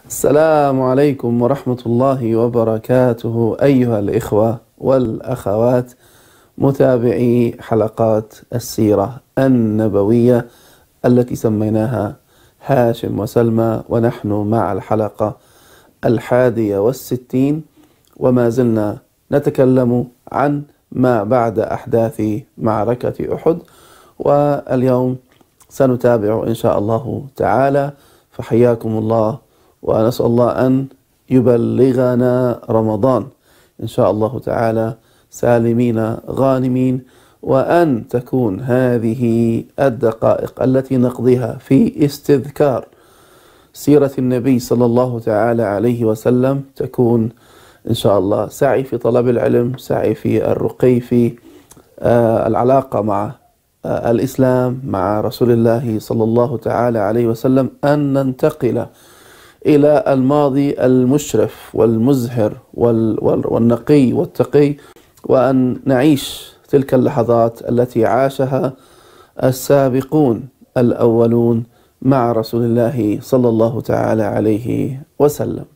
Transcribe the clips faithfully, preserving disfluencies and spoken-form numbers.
السلام عليكم ورحمة الله وبركاته أيها الإخوة والأخوات متابعي حلقات السيرة النبوية التي سميناها هاشم وسلمى، ونحن مع الحلقة الحادية والستين، وما زلنا نتكلم عن ما بعد أحداث معركة أحد، واليوم سنتابع إن شاء الله تعالى. فحياكم الله، ونسأل الله أن يبلغنا رمضان إن شاء الله تعالى سالمين غانمين، وأن تكون هذه الدقائق التي نقضيها في استذكار سيرة النبي صلى الله تعالى عليه وسلم تكون إن شاء الله سعي في طلب العلم، سعي في الرقي في العلاقة مع الإسلام، مع رسول الله صلى الله تعالى عليه وسلم، أن ننتقل إلى الماضي المشرف والمزهر والنقي والتقي، وأن نعيش تلك اللحظات التي عاشها السابقون الأولون مع رسول الله صلى الله تعالى عليه وسلم.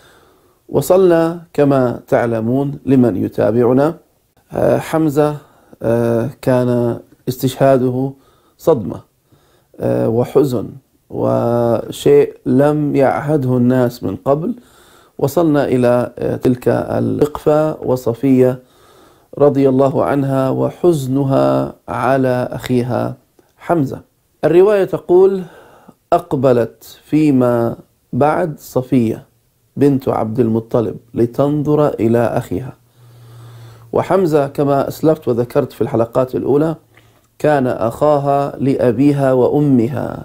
وصلنا كما تعلمون لمن يتابعنا، حمزة كان استشهاده صدمة وحزن وشيء لم يعهده الناس من قبل. وصلنا إلى تلك الوقفة وصفية رضي الله عنها وحزنها على أخيها حمزة. الرواية تقول: أقبلت فيما بعد صفية بنت عبد المطلب لتنظر إلى أخيها. وحمزة كما أسلفت وذكرت في الحلقات الأولى كان أخاها لأبيها وأمها.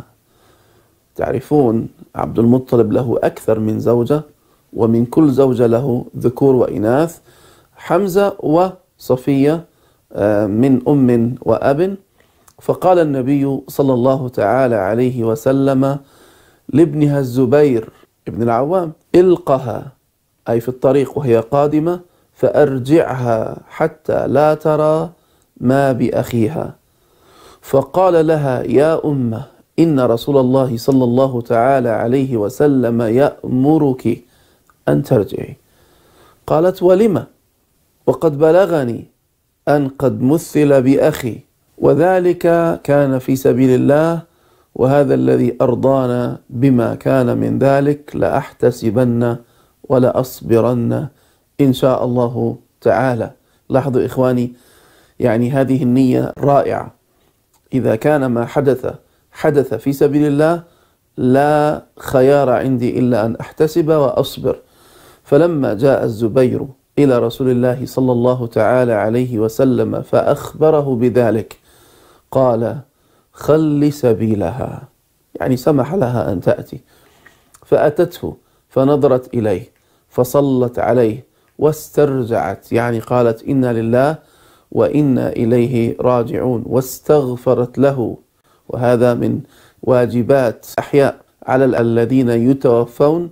تعرفون عبد المطلب له أكثر من زوجة، ومن كل زوجة له ذكور وإناث. حمزة وصفية من أم وأب. فقال النبي صلى الله تعالى عليه وسلم لابنها الزبير ابن العوام: إلقها، أي في الطريق وهي قادمة، فأرجعها حتى لا ترى ما بأخيها. فقال لها: يا أمه، إن رسول الله صلى الله تعالى عليه وسلم يأمرك أن ترجعي. قالت: ولم؟ وقد بلغني أن قد مثل بأخي، وذلك كان في سبيل الله، وهذا الذي أرضانا بما كان من ذلك، لأحتسبن ولأصبرن إن شاء الله تعالى. لاحظوا إخواني، يعني هذه النية رائعة. إذا كان ما حدث حدث في سبيل الله لا خيار عندي إلا أن أحتسب وأصبر. فلما جاء الزبير إلى رسول الله صلى الله تعالى عليه وسلم فأخبره بذلك، قال: خل سبيلها، يعني سمح لها أن تأتي. فأتته فنظرت إليه فصلت عليه واسترجعت، يعني قالت: إنا لله وإنا إليه راجعون، واستغفرت له. وهذا من واجبات أحياء على الذين يتوفون.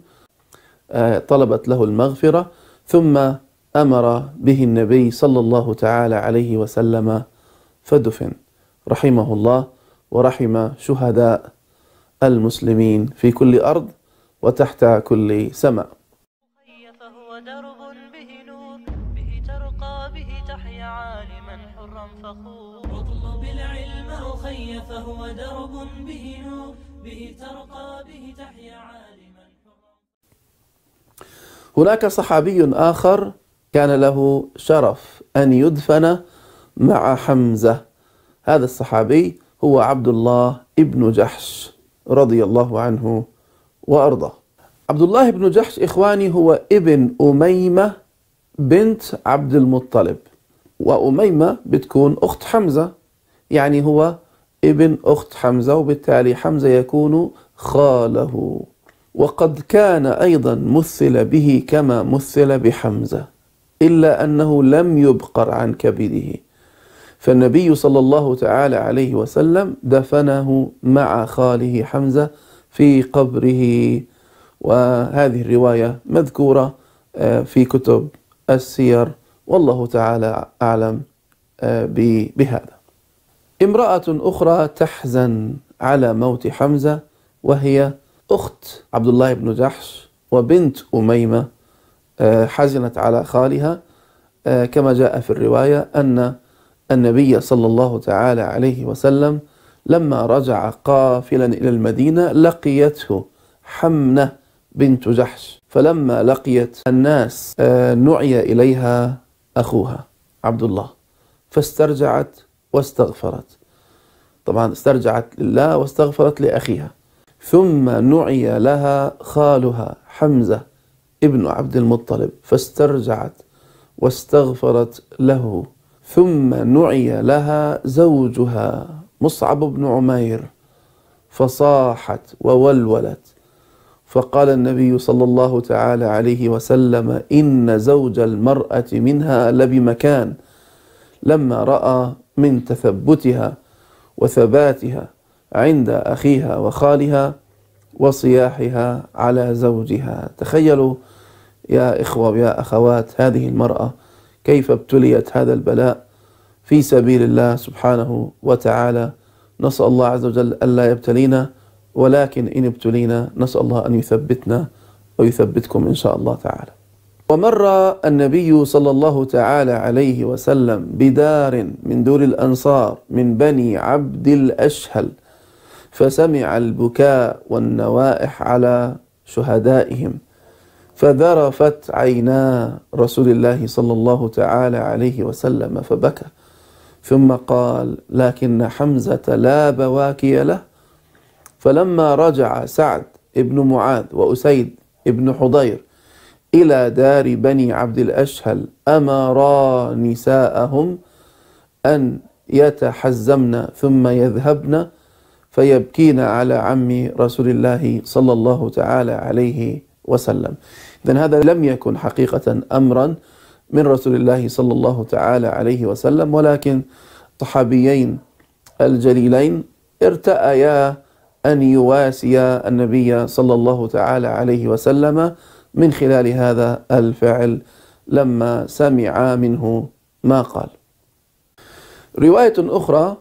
طلبت له المغفرة، ثم أمر به النبي صلى الله تعالى عليه وسلم فدفن رحمه الله، ورحم شهداء المسلمين في كل أرض وتحت كل سماء. فهو درب به نور، به ترقى، به تحيا عالما حرا فخور. اطلب العلم أخي فهو درب به نور، به ترقى، به تحيا عالما حرا. هناك صحابي آخر كان له شرف أن يدفن مع حمزة. هذا الصحابي هو عبد الله ابن جحش رضي الله عنه وأرضاه. عبد الله بن جحش إخواني هو ابن أميمة بنت عبد المطلب، وأميمة بتكون أخت حمزة، يعني هو ابن أخت حمزة، وبالتالي حمزة يكون خاله. وقد كان أيضا مثل به كما مثل بحمزة، إلا أنه لم يبقر عن كبده، فالنبي صلى الله تعالى عليه وسلم دفنه مع خاله حمزة في قبره. وهذه الرواية مذكورة في كتب السير، والله تعالى أعلم بهذا. امرأة أخرى تحزن على موت حمزة، وهي أخت عبد الله بن جحش وبنت أميمة حزنت على خالها، كما جاء في الرواية أن النبي صلى الله تعالى عليه وسلم لما رجع قافلا إلى المدينة لقيته حمنة بنت جحش، فلما لقيت الناس نعي إليها أخوها عبد الله فاسترجعت واستغفرت، طبعا استرجعت لله واستغفرت لأخيها، ثم نعي لها خالها حمزة ابن عبد المطلب فاسترجعت واستغفرت له، ثم نعي لها زوجها مصعب بن عمير فصاحت وولولت، فقال النبي صلى الله تعالى عليه وسلم إن زوج المرأة منها لبمكان، لما رأى من تثبتها وثباتها عند أخيها وخالها وصياحها على زوجها. تخيلوا يا إخوة ويا أخوات هذه المرأة كيف ابتليت هذا البلاء في سبيل الله سبحانه وتعالى. نسأل الله عز وجل ألا يبتلينا، ولكن إن ابتلينا نسأل الله أن يثبتنا ويثبتكم إن شاء الله تعالى. ومر النبي صلى الله تعالى عليه وسلم بدار من دور الأنصار من بني عبد الأشهل فسمع البكاء والنوائح على شهدائهم، فذرفت عينا رسول الله صلى الله تعالى عليه وسلم فبكى، ثم قال لكن حمزة لا بواكي له. فلما رجع سعد بن معاذ وأسيد بن حضير إلى دار بني عبد الأشهل أمرا نساءهم أن يتحزمن ثم يذهبن فيبكين على عم رسول الله صلى الله تعالى عليه وسلم. إذن هذا لم يكن حقيقة أمرا من رسول الله صلى الله تعالى عليه وسلم، ولكن صحابيين الجليلين ارتأيا أن يواسيا النبي صلى الله تعالى عليه وسلم من خلال هذا الفعل لما سمع منه ما قال. رواية أخرى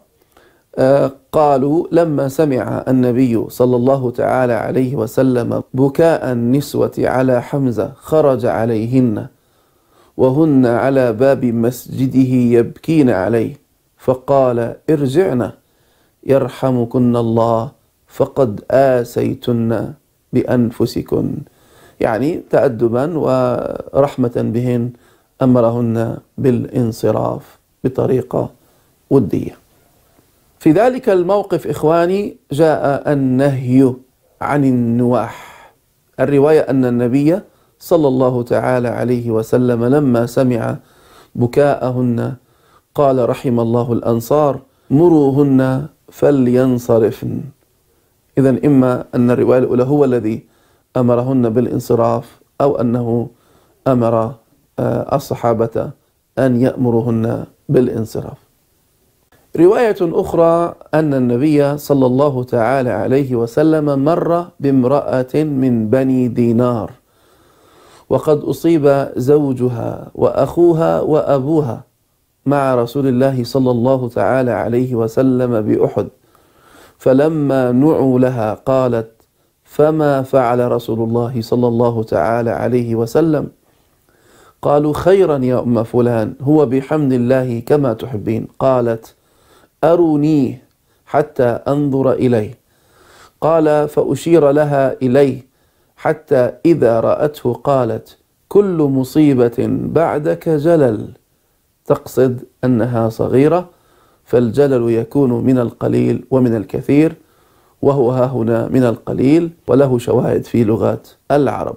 قالوا لما سمع النبي صلى الله تعالى عليه وسلم بكاء النسوة على حمزة خرج عليهن وهن على باب مسجده يبكين عليه، فقال ارجعن يرحمكن الله فقد آسيتن بأنفسكن، يعني تأدبا ورحمة بهن أمرهن بالانصراف بطريقة ودية. في ذلك الموقف إخواني جاء النهي عن النواح. الرواية أن النبي صلى الله تعالى عليه وسلم لما سمع بكاءهن قال رحم الله الأنصار مروهن فلينصرفن. إذن إما أن الرواية الأولى هو الذي أمرهن بالانصراف، أو أنه أمر الصحابة أن يأمرهن بالانصراف. رواية أخرى أن النبي صلى الله تعالى عليه وسلم مر بامرأة من بني دينار وقد أصيب زوجها وأخوها وأبوها مع رسول الله صلى الله تعالى عليه وسلم بأحد، فلما نعوا لها قالت فما فعل رسول الله صلى الله تعالى عليه وسلم؟ قالوا خيرا يا أم فلان هو بحمد الله كما تحبين. قالت أرونيه حتى أنظر إليه. قال فأشير لها إليه حتى إذا رأته قالت كل مصيبة بعدك جلل، تقصد أنها صغيرة، فالجلل يكون من القليل ومن الكثير، وهو ها هنا من القليل وله شواهد في لغات العرب.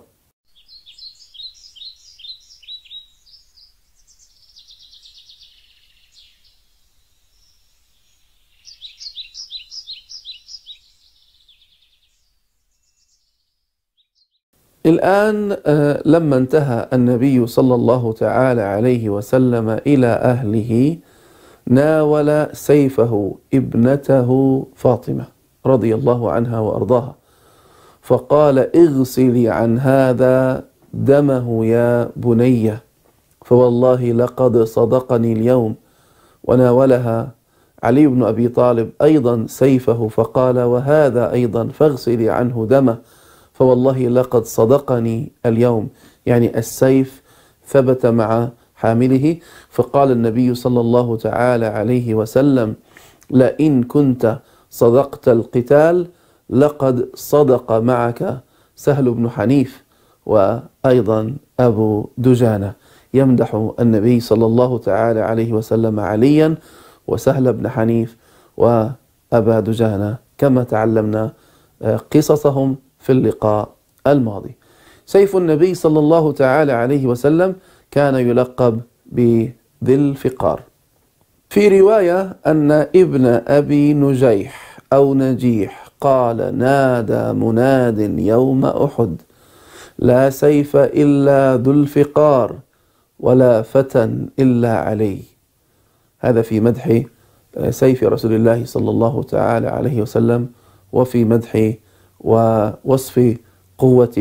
الآن لما انتهى النبي صلى الله تعالى عليه وسلم إلى أهله ناول سيفه ابنته فاطمة رضي الله عنها وأرضاها، فقال اغسلي عن هذا دمه يا بني، فوالله لقد صدقني اليوم. وناولها علي بن أبي طالب أيضا سيفه فقال وهذا أيضا فاغسلي عنه دمه، فوالله لقد صدقني اليوم، يعني السيف ثبت مع حامله. فقال النبي صلى الله تعالى عليه وسلم: لئن كنت صدقت القتال لقد صدق معك سهل بن حنيف وأيضا أبو دجانة. يمدح النبي صلى الله تعالى عليه وسلم عليا وسهل بن حنيف وأبا دجانة كما تعلمنا قصصهم في اللقاء الماضي. سيف النبي صلى الله تعالى عليه وسلم كان يلقب بذي الفقار. في رواية أن ابن أبي نجيح أو نجيح قال: نادى مناد يوم أحد: لا سيف إلا ذو الفقار ولا فتى إلا علي. هذا في مدح سيف رسول الله صلى الله تعالى عليه وسلم، وفي مدح ووصف قوة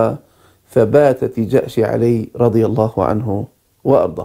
وثباتة جأش علي رضي الله عنه وأرضاه.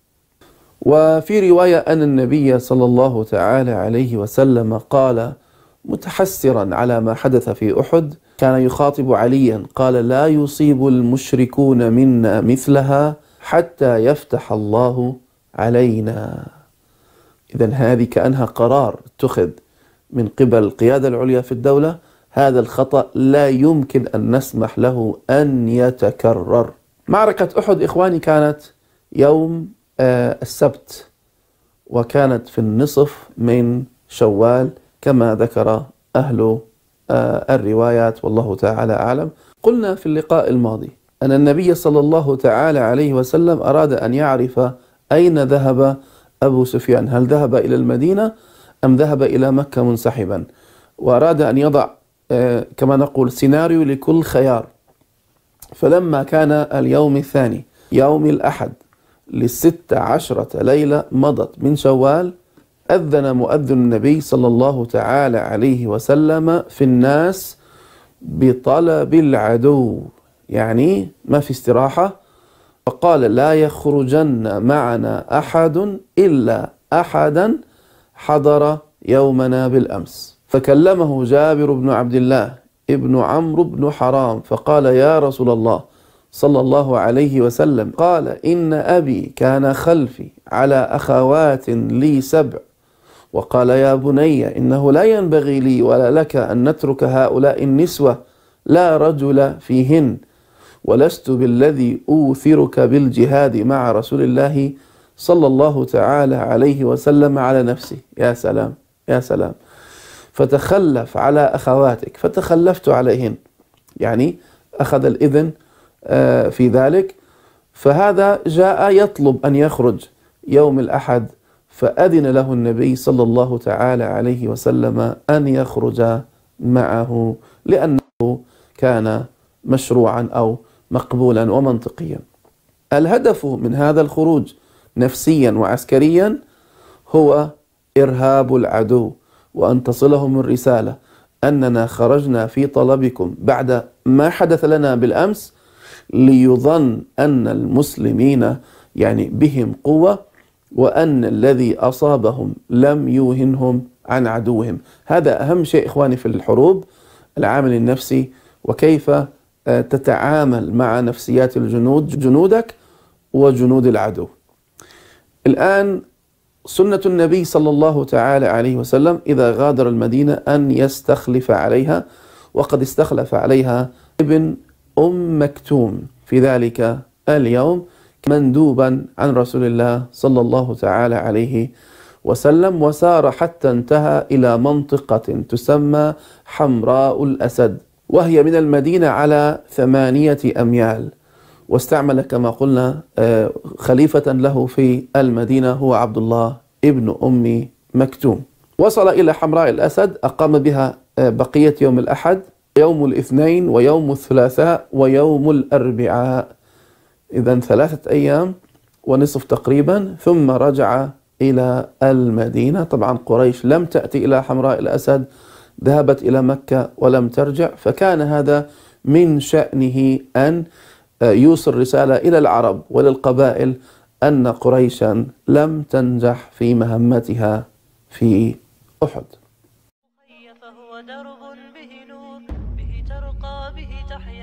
وفي رواية أن النبي صلى الله تعالى عليه وسلم قال متحسرا على ما حدث في أحد، كان يخاطب عليا قال: لا يصيب المشركون منا مثلها حتى يفتح الله علينا. إذن هذه كأنها قرار اتخذ من قبل القيادة العليا في الدولة، هذا الخطأ لا يمكن أن نسمح له أن يتكرر. معركة أحد إخواني كانت يوم آه السبت، وكانت في النصف من شوال كما ذكر أهل آه الروايات، والله تعالى أعلم. قلنا في اللقاء الماضي أن النبي صلى الله تعالى عليه وسلم أراد أن يعرف أين ذهب أبو سفيان، هل ذهب إلى المدينة أم ذهب إلى مكة منسحبا، وأراد أن يضع آه كما نقول سيناريو لكل خيار. فلما كان اليوم الثاني يوم الأحد لست عشرة ليلة مضت من شوال، أذن مؤذن النبي صلى الله تعالى عليه وسلم في الناس بطلب العدو، يعني ما في استراحة. فقال: لا يخرجن معنا أحد إلا أحدا حضر يومنا بالأمس. فكلمه جابر بن عبد الله ابن عمرو بن حرام فقال: يا رسول الله صلى الله عليه وسلم، قال: إن أبي كان خلفي على أخوات لي سبع، وقال: يا بني إنه لا ينبغي لي ولا لك أن نترك هؤلاء النسوة لا رجل فيهن، ولست بالذي أوثرك بالجهاد مع رسول الله صلى الله تعالى عليه وسلم على نفسي. يا سلام يا سلام. فتخلف على أخواتك، فتخلفت عليهن، يعني أخذ الإذن في ذلك. فهذا جاء يطلب أن يخرج يوم الأحد، فأذن له النبي صلى الله تعالى عليه وسلم أن يخرج معه، لأنه كان مشروعا أو مقبولا ومنطقيا. الهدف من هذا الخروج نفسيا وعسكريا هو إرهاب العدو، وأن تصلهم الرسالة أننا خرجنا في طلبكم بعد ما حدث لنا بالأمس، ليظن أن المسلمين يعني بهم قوة، وأن الذي أصابهم لم يوهنهم عن عدوهم. هذا أهم شيء إخواني في الحروب، العامل النفسي، وكيف تتعامل مع نفسيات الجنود، جنودك وجنود العدو. الآن سنة النبي صلى الله تعالى عليه وسلم إذا غادر المدينة أن يستخلف عليها، وقد استخلف عليها ابن أم مكتوم في ذلك اليوم مندوبا عن رسول الله صلى الله تعالى عليه وسلم، وسار حتى انتهى إلى منطقة تسمى حمراء الأسد، وهي من المدينة على ثمانية أميال. واستعمل كما قلنا خليفة له في المدينة هو عبد الله ابن أم مكتوم. وصل إلى حمراء الأسد، أقام بها بقية يوم الأحد، يوم الاثنين ويوم الثلاثاء ويوم الأربعاء، إذن ثلاثة أيام ونصف تقريبا، ثم رجع إلى المدينة. طبعا قريش لم تأتي إلى حمراء الأسد، ذهبت إلى مكة ولم ترجع، فكان هذا من شأنه أن يوصل رسالة إلى العرب وللقبائل أن قريشا لم تنجح في مهمتها في أحد. فهو درب به نور، به ترقى به تحيا.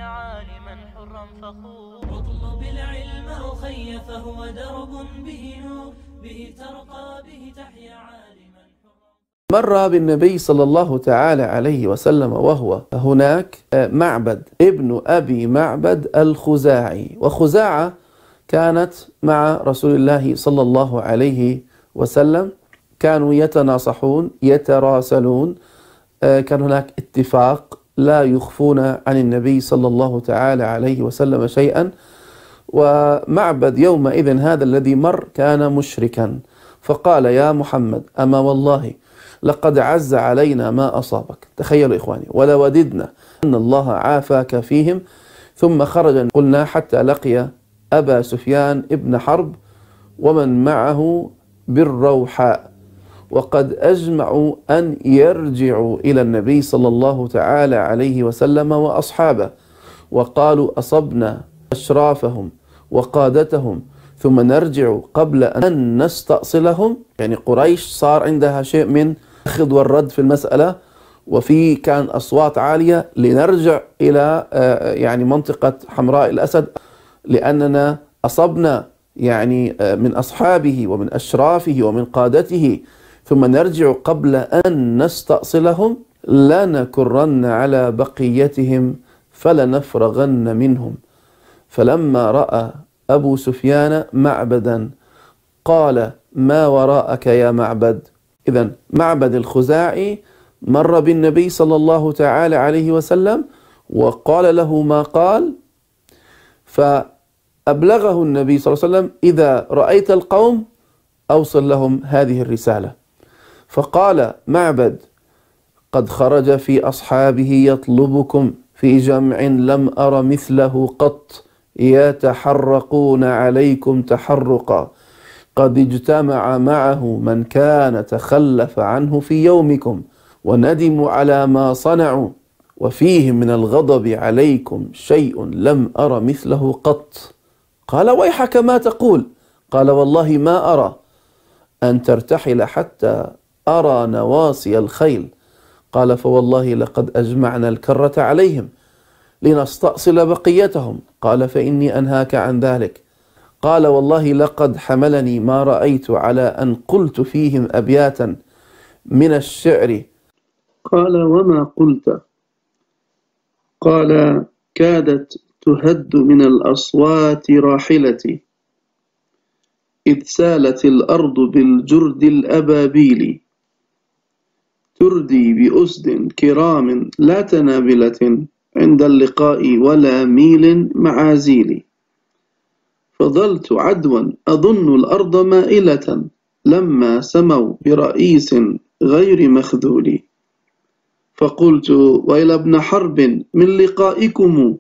فخور. واطلب العلم أخي فهو درب به نور، به ترقى به تحيا عالما. مر بالنبي صلى الله تعالى عليه وسلم وهو هناك معبد ابن أبي معبد الخزاعي، وخزاعة كانت مع رسول الله صلى الله عليه وسلم، كانوا يتناصحون يتراسلون، كان هناك اتفاق لا يخفون عن النبي صلى الله تعالى عليه وسلم شيئا. ومعبد يومئذ هذا الذي مر كان مشركا، فقال يا محمد أما والله لقد عز علينا ما أصابك. تخيلوا إخواني، ولوددنا أن الله عافاك فيهم. ثم خرج قلنا حتى لقي أبا سفيان ابن حرب ومن معه بالروحاء، وقد أجمعوا أن يرجعوا إلى النبي صلى الله تعالى عليه وسلم وأصحابه، وقالوا أصبنا أشرافهم وقادتهم ثم نرجع قبل أن نستأصلهم. يعني قريش صار عندها شيء من الأخذ والرد في المسألة، وفي كان أصوات عالية لنرجع إلى يعني منطقة حمراء الأسد، لأننا أصبنا يعني من أصحابه ومن أشرافه ومن قادته ثم نرجع قبل أن نستأصلهم، لنكرن على بقيتهم فلنفرغن منهم. فلما رأى أبو سفيان معبدا قال ما وراءك يا معبد. إذن معبد الخزاعي مر بالنبي صلى الله تعالى عليه وسلم وقال له ما قال، فأبلغه النبي صلى الله عليه وسلم إذا رأيت القوم أوصل لهم هذه الرسالة. فقال معبد قد خرج في أصحابه يطلبكم في جمع لم أر مثله قط، يتحرقون عليكم تحرقا، قد اجتمع معه من كان تخلف عنه في يومكم وندموا على ما صنعوا، وفيهم من الغضب عليكم شيء لم أر مثله قط. قال ويحك ما تقول؟ قال والله ما أرى أن ترتحل حتى أرى نواصي الخيل. قال فوالله لقد أجمعنا الكرة عليهم لنستأصل بقيتهم. قال فإني أنهاك عن ذلك. قال والله لقد حملني ما رأيت على أن قلت فيهم أبياتا من الشعر. قال وما قلت؟ قال كادت تهد من الأصوات راحلتي، إذ سالت الأرض بالجرد الأبابيل، تردي بأسد كرام لا تنابلة عند اللقاء ولا ميل معازيل. فظلت عدوا أظن الأرض مائلة لما سموا برئيس غير مخذول. فقلت ويل ابن حرب من لقائكم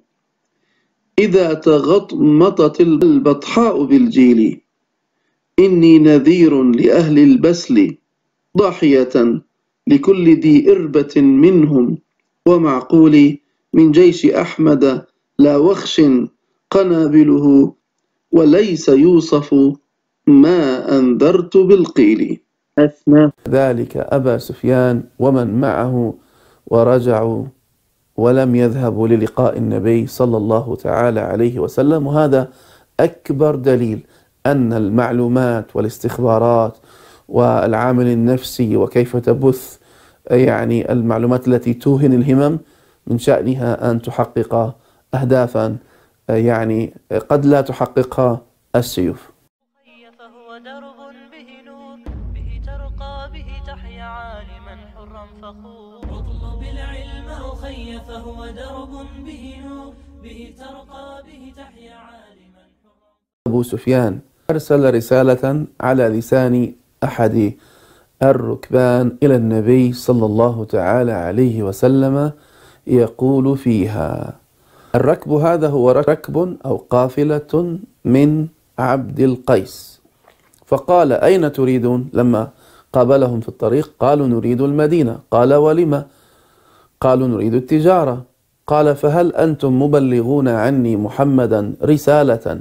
إذا تغطمطت البطحاء بالجيل، إني نذير لأهل البسل ضاحية لكل ذي إربة منهم، ومعقول من جيش أحمد لا وخش قنابله، وليس يوصف ما أنذرت بالقيل. أثنى ذلك أبا سفيان ومن معه ورجعوا ولم يذهبوا للقاء النبي صلى الله تعالى عليه وسلم. وهذا أكبر دليل أن المعلومات والاستخبارات والعامل النفسي وكيف تبث يعني المعلومات التي توهن الهمم من شأنها أن تحقق أهدافا يعني قد لا تحققها السيوف. فهو درب به نور، به ترقى به تحيا عالما حرا فخور. واطلب العلم أخي فهو درب به نور، به ترقى به تحيا عالما حرا. أبو سفيان أرسل رسالة على لسان أحد الركبان إلى النبي صلى الله تعالى عليه وسلم يقول فيها، الركب هذا هو ركب أو قافلة من عبد القيس. فقال أين تريدون؟ لما قابلهم في الطريق قالوا نريد المدينة. قال ولما؟ قالوا نريد التجارة. قال فهل أنتم مبلغون عني محمدا رسالة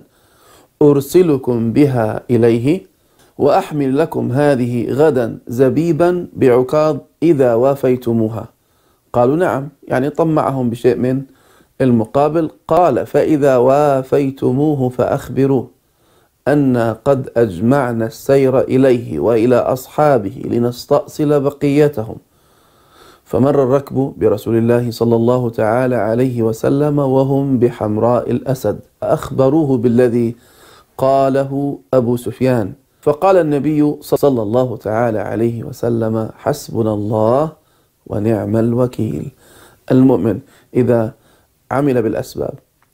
أرسلكم بها إليه وأحمل لكم هذه غدا زبيبا بعكاظ إذا وافيتموها؟ قالوا نعم، يعني طمعهم بشيء من المقابل قال: فإذا وافيتموه فأخبروه أن قد أجمعنا السير إليه وإلى أصحابه لنستأصل بقيتهم. فمر الركب برسول الله صلى الله تعالى عليه وسلم وهم بحمراء الأسد، أخبروه بالذي قاله أبو سفيان، فقال النبي صلى الله تعالى عليه وسلم: حسبنا الله ونعم الوكيل. المؤمن إذا عمل بالأسباب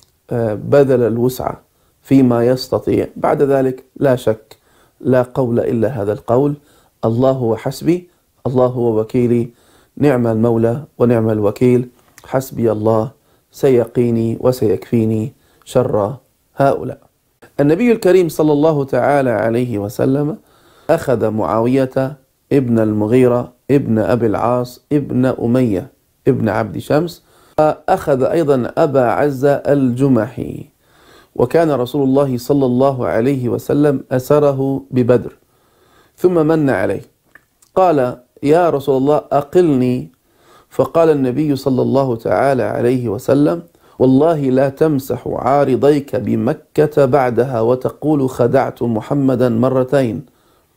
بذل الوسع فيما يستطيع، بعد ذلك لا شك لا قول إلا هذا القول: الله هو حسبي، الله هو وكيلي، نعم المولى ونعم الوكيل، حسبي الله سيقيني وسيكفيني شر هؤلاء. النبي الكريم صلى الله تعالى عليه وسلم أخذ معاوية ابن المغيرة ابن أبي العاص ابن أمية ابن عبد شمس، أخذ أيضا أبا عزة الجمحي، وكان رسول الله صلى الله عليه وسلم أسره ببدر، ثم من عليه قال: يا رسول الله أقلني. فقال النبي صلى الله تعالى عليه وسلم: والله لا تمسح عارضيك بمكة بعدها وتقول خدعت محمدا مرتين،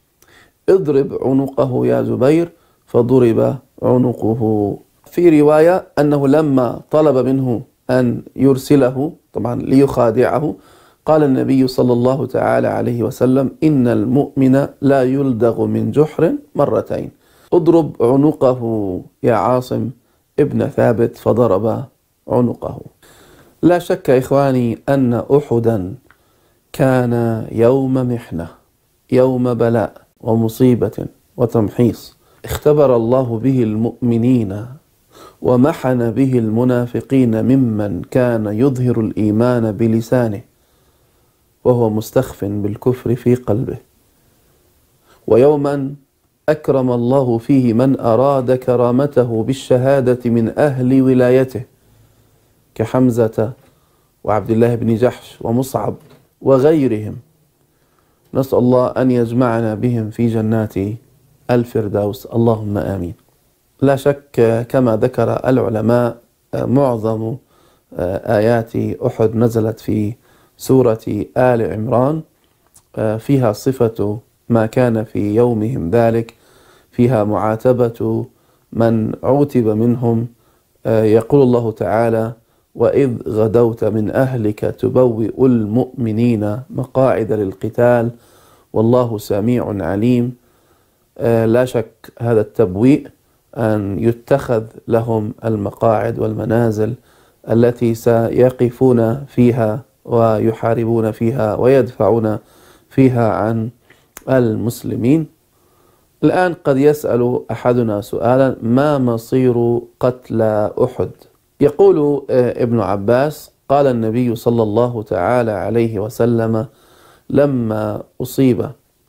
اضرب عنقه يا زبير. فضرب عنقه. في رواية أنه لما طلب منه أن يرسله طبعا ليخادعه، قال النبي صلى الله تعالى عليه وسلم: إن المؤمن لا يلدغ من جحر مرتين، اضرب عنقه يا عاصم ابن ثابت. فضرب عنقه. لا شك إخواني أن أحدا كان يوم محنة، يوم بلاء ومصيبة وتمحيص، اختبر الله به المؤمنين ومحن به المنافقين ممن كان يظهر الإيمان بلسانه وهو مستخف بالكفر في قلبه، ويوما أكرم الله فيه من أراد كرامته بالشهادة من أهل ولايته كحمزة وعبد الله بن جحش ومصعب وغيرهم. نسأل الله أن يجمعنا بهم في جنات الفردوس، اللهم آمين. لا شك كما ذكر العلماء معظم آيات أحد نزلت في سورة آل عمران، فيها صفة ما كان في يومهم ذلك، فيها معاتبة من عوتب منهم. يقول الله تعالى: وإذ غدوت من أهلك تبوئ المؤمنين مقاعد للقتال والله سميع عليم. لا شك هذا التبويء أن يتخذ لهم المقاعد والمنازل التي سيقفون فيها ويحاربون فيها ويدفعون فيها عن المسلمين. الآن قد يسأل أحدنا سؤالا: ما مصير قتلى أحد؟ يقول ابن عباس: قال النبي صلى الله تعالى عليه وسلم لما أصيب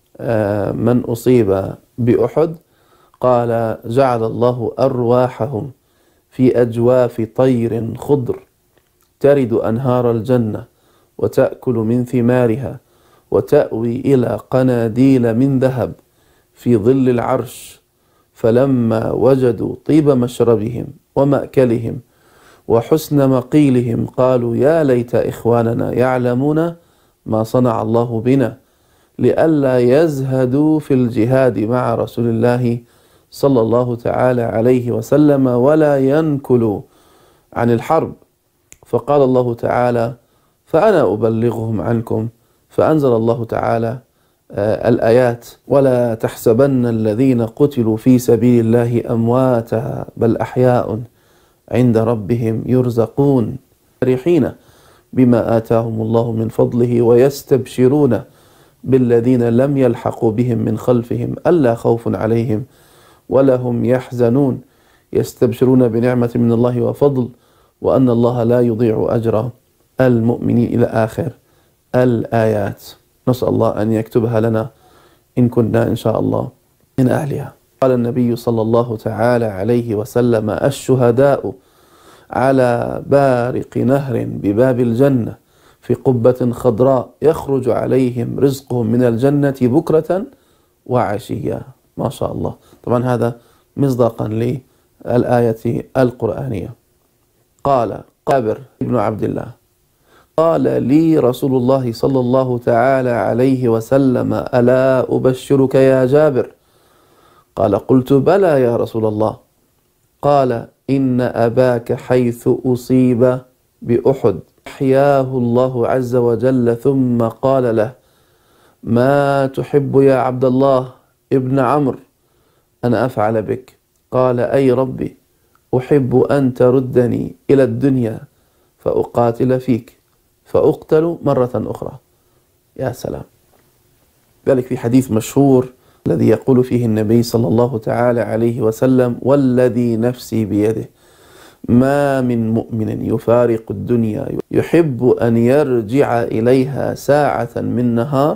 من أصيب بأحد قال: جعل الله أرواحهم في أجواف طير خضر ترد أنهار الجنة وتأكل من ثمارها وتأوي إلى قناديل من ذهب في ظل العرش، فلما وجدوا طيب مشربهم ومأكلهم وحسن مقيلهم قالوا: يا ليت إخواننا يعلمون ما صنع الله بنا، لئلا يزهدوا في الجهاد مع رسول الله صلى الله تعالى عليه وسلم ولا ينكلوا عن الحرب. فقال الله تعالى: فأنا أبلغهم عنكم. فأنزل الله تعالى الآيات: ولا تحسبن الذين قتلوا في سبيل الله أمواتا بل أحياء عند ربهم يرزقون فرحين بما آتاهم الله من فضله ويستبشرون بالذين لم يلحقوا بهم من خلفهم ألا خوف عليهم ولا هم يحزنون يستبشرون بنعمة من الله وفضل وأن الله لا يضيع أجر المؤمنين إلى آخر الآيات. نسأل الله أن يكتبها لنا إن كنا إن شاء الله من أهلها. قال النبي صلى الله تعالى عليه وسلم: الشهداء على بارق نهر بباب الجنة في قبة خضراء يخرج عليهم رزقهم من الجنة بكرة وعشية. ما شاء الله. طبعا هذا مصداقا للآية القرآنية. قال: جابر بن عبد الله قال لي رسول الله صلى الله تعالى عليه وسلم: ألا أبشرك يا جابر؟ قال: قلت: بلى يا رسول الله. قال: إن أباك حيث أصيب بأحد أحياه الله عز وجل ثم قال له: ما تحب يا عبد الله ابن عمرو أن أفعل بك؟ قال: أي ربي، أحب أن تردني إلى الدنيا فأقاتل فيك فأقتل مرة أخرى. يا سلام. ذلك في حديث مشهور الذي يقول فيه النبي صلى الله تعالى عليه وسلم: والذي نفسي بيده ما من مؤمن يفارق الدنيا يحب أن يرجع إليها ساعة من نهار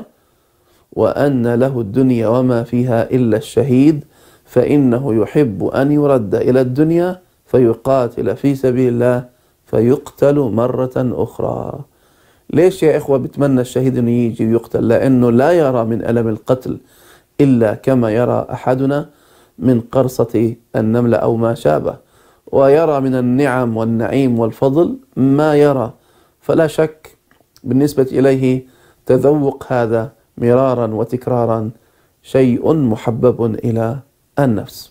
وأن له الدنيا وما فيها إلا الشهيد، فإنه يحب أن يرد إلى الدنيا فيقاتل في سبيل الله فيقتل مرة أخرى. ليش يا إخوة بتمنى الشهيد أنه يجي ويقتل؟ لأنه لا يرى من ألم القتل إلا كما يرى أحدنا من قرصة النملة أو ما شابه، ويرى من النعم والنعيم والفضل ما يرى. فلا شك بالنسبة إليه تذوق هذا مرارا وتكرارا شيء محبب إلى النفس.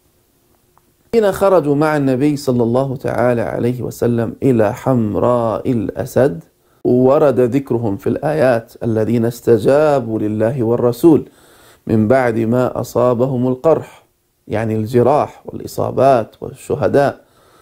حين خرجوا مع النبي صلى الله تعالى عليه وسلم إلى حمراء الأسد، ورد ذكرهم في الآيات الذين استجابوا لله والرسول من بعد ما أصابهم القرح، يعني الجراح والإصابات والشهداء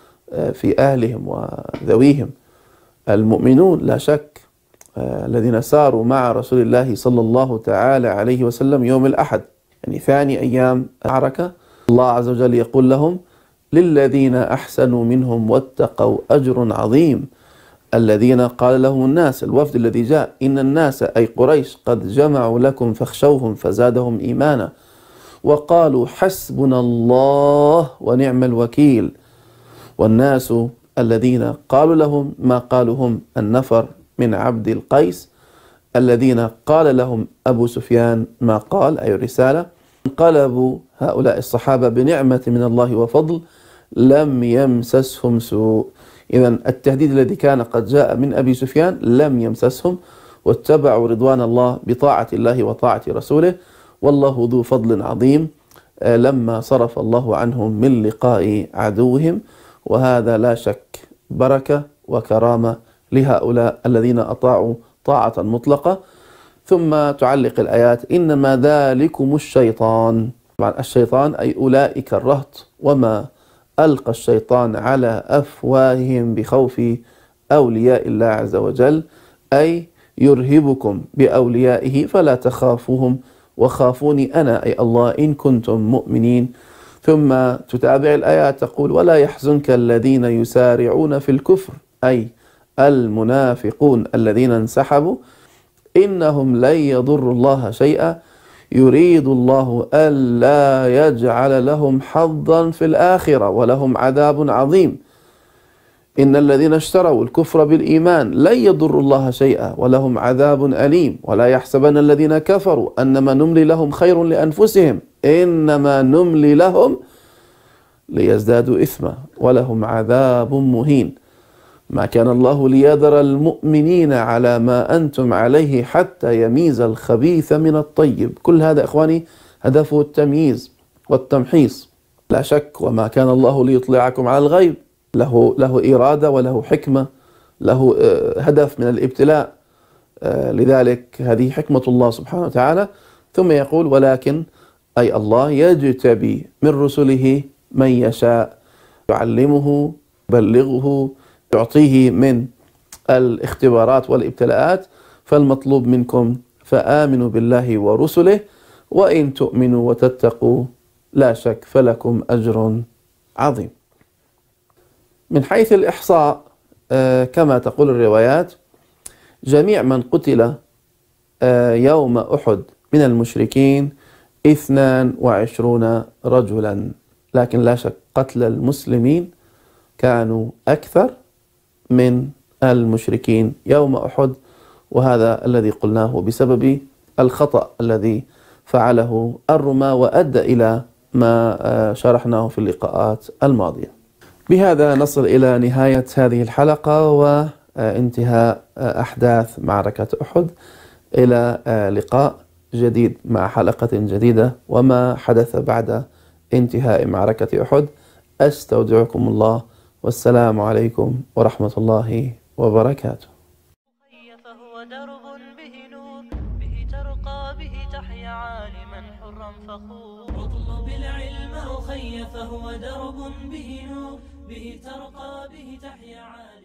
في أهلهم وذويهم. المؤمنون لا شك الذين ساروا مع رسول الله صلى الله تعالى عليه وسلم يوم الأحد، يعني ثاني أيام المعركة، الله عز وجل يقول لهم: للذين أحسنوا منهم واتقوا أجر عظيم. الذين قال لهم الناس، الوفد الذي جاء: إن الناس أي قريش قد جمعوا لكم فاخشوهم فزادهم إيمانا وقالوا حسبنا الله ونعم الوكيل. والناس الذين قالوا لهم ما قالوا هم النفر من عبد القيس الذين قال لهم أبو سفيان ما قال، أي الرسالة. انقلبوا هؤلاء الصحابة بنعمة من الله وفضل لم يمسسهم سوء. إذن التهديد الذي كان قد جاء من أبي سفيان لم يمسسهم، واتبعوا رضوان الله بطاعة الله وطاعة رسوله، والله ذو فضل عظيم لما صرف الله عنهم من لقاء عدوهم. وهذا لا شك بركة وكرامة لهؤلاء الذين أطاعوا طاعة مطلقة. ثم تعلق الآيات: إنما ذلكم الشيطان. طبعا الشيطان أي أولئك الرهط، وما ألقى الشيطان على أفواههم بخوف أولياء الله عز وجل، أي يرهبكم بأوليائه فلا تخافوهم وخافوني أنا أي الله إن كنتم مؤمنين. ثم تتابع الآيات تقول: ولا يحزنك الذين يسارعون في الكفر، أي المنافقون الذين انسحبوا، إنهم لن يضروا الله شيئا يريد الله ألا يجعل لهم حظا في الآخرة ولهم عذاب عظيم. إن الذين اشتروا الكفر بالإيمان لن يضروا الله شيئا ولهم عذاب أليم. ولا يحسبن الذين كفروا أنما نملي لهم خير لأنفسهم إنما نملي لهم ليزدادوا إثما ولهم عذاب مهين. ما كان الله ليذر المؤمنين على ما أنتم عليه حتى يميز الخبيث من الطيب. كل هذا إخواني هدفه التمييز والتمحيص لا شك. وما كان الله ليطلعكم على الغيب، له له إرادة وله حكمة، له هدف من الابتلاء. لذلك هذه حكمة الله سبحانه وتعالى. ثم يقول: ولكن أي الله يجتبي من رسله من يشاء، يعلمه، يبلغه، يعطيه من الاختبارات والابتلاءات. فالمطلوب منكم فآمنوا بالله ورسله وإن تؤمنوا وتتقوا لا شك فلكم أجر عظيم. من حيث الإحصاء كما تقول الروايات، جميع من قتل يوم أحد من المشركين اثنان وعشرون رجلا، لكن لا شك قتل المسلمين كانوا أكثر من المشركين يوم أحد، وهذا الذي قلناه بسبب الخطأ الذي فعله الرماة وأدى إلى ما شرحناه في اللقاءات الماضية. بهذا نصل إلى نهاية هذه الحلقة وانتهاء أحداث معركة أحد. إلى لقاء جديد مع حلقة جديدة وما حدث بعد انتهاء معركة أحد. أستودعكم الله والسلام عليكم ورحمة الله وبركاته. فهو درب به نور، به ترقى به تحيا عالما حرا فخور. اطلب العلم أخي فهو درب به نور، به ترقى به تحيا عالما